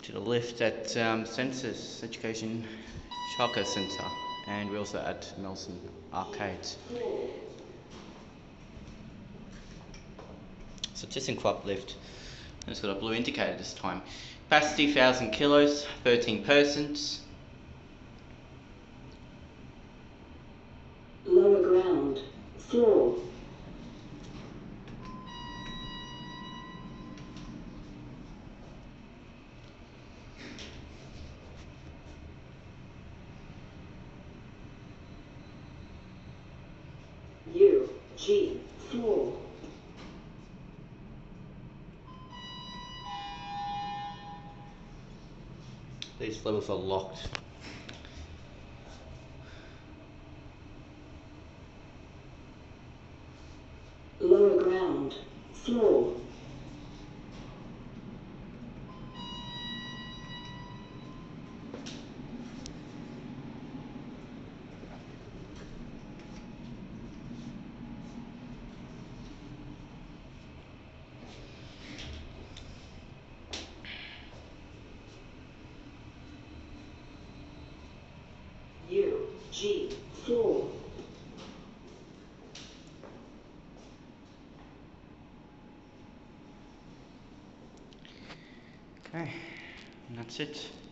to the lift at Census Education Childcare Centre, and we're also at Milson Arcades. So ThyssenKrupp lift. It's got a blue indicator this time. Capacity 1,000 kilos, 13 persons. Lower ground, floor. G, floor. These levels are locked. Lower ground, floor. G, floor. Okay, and that's it.